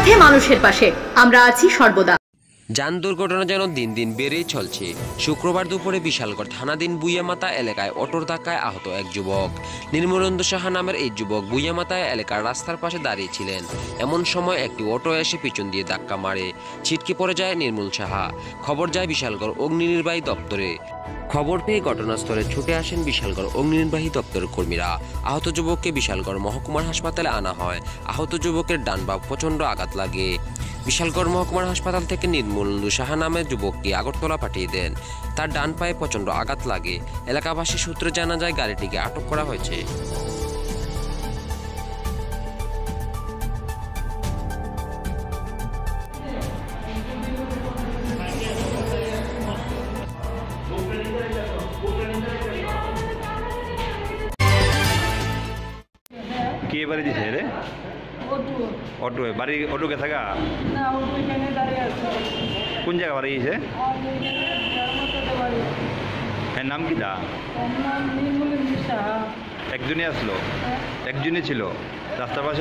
সাথে মানুষের পাশে আমরা আছি সর্বদা। যান দুর্ঘটনা যেন দিন দিন বেড়েই চলছে। শুক্রবার দুপুরে বিশালগড় থানাধীন বুইয়ামাতা এলাকায় অটোর ধাক্কায় আহত এক যুবক। নির্মলেন্দু সাহা নামের এই যুবক বুইয়ামাতা এলাকার রাস্তার পাশে দাঁড়িয়েছিলেন। এমন সময় একটি অটো এসে পিছন দিয়ে ধাক্কা মারে। ছিটকে পড়ে যায় নির্মল সাহা। খবর যায় বিশালগড় অগ্নি নির্বাহী দপ্তরে। খবর পেয়ে ঘটনাস্থলে ছুটে আসেন বিশালগড় অগ্নি নির্বাহী দপ্তরের কর্মীরা। আহত যুবককে বিশালগড় মহকুমার হাসপাতালে আনা হয়। আহত যুবকের ডান বাম প্রচণ্ড আঘাত লাগে। বিশালগড় মহকুমার হাসপাতাল থেকে নির্মলেন্দু সাহা নামের যুবককে আগরতলা পাঠিয়ে দেন। তার ডান পায়ে প্রচণ্ড আঘাত লাগে। এলাকাবাসী সূত্রে জানা যায় গাড়িটিকে আটক করা হয়েছে। কে বাড়ি দিছে রে? অটো বাড়ি অটোকে থাকা কোন জায়গা বাড়ি গেছে? এর নাম কি দা? একজনই আসলো, একজনই ছিল রাস্তার পাশে।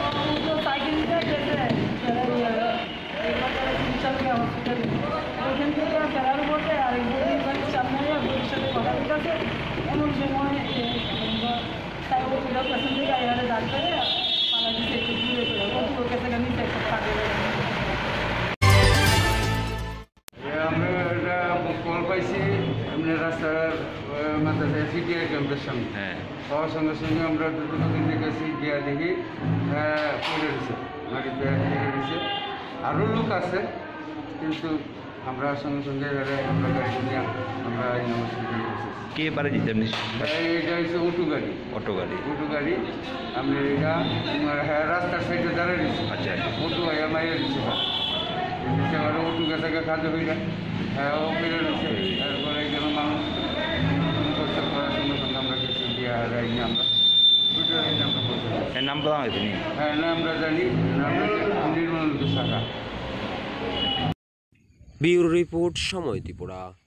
কল পাইছি এমনি রাস্তার মাথায় সিটিআই ক্যাম্পের সামনে। হ্যাঁ, পাওয়ার সঙ্গে সঙ্গে আমরা দুটো দিকে গেছি, গিয়া দেখি পড়ে দিছে, মাটিতে পড়ে দিছে। আরও লোক আছে, কিন্তু আমরা সঙ্গে সঙ্গে আমরা গাড়ি নিয়ে আমরা এই হসপিটালে এসেছি। কে বাড়ি দিচ্ছে এমনি? এটা হচ্ছে অটো গাড়ি। অটো গাড়ি? অটো গাড়ি আমি এটা হ্যাঁ রাস্তার সাইডে দাঁড়িয়ে দিচ্ছি। আচ্ছা, অটো মাইরে দিচ্ছে, আরও অটো গেছে খাদ্য হইলে হ্যাঁ ও বেড়ে দিচ্ছে। তারপরে এখানে মানুষ করার সঙ্গে সঙ্গে আমরা গেছি, দিয়ে যাইনি আমরা হসপিটালে আমরা বসে। এর নাম বলা হয়েছে? হ্যাঁ না আমরা জানি, নির্মলেন্দু সাহা। ব্যুরো রিপোর্ট, সময় ত্রিপুরা।